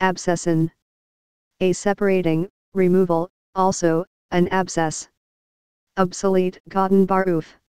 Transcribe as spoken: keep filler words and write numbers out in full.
abscession. A separating, removal, also, an abscess. Obsolete, gotten bar oof.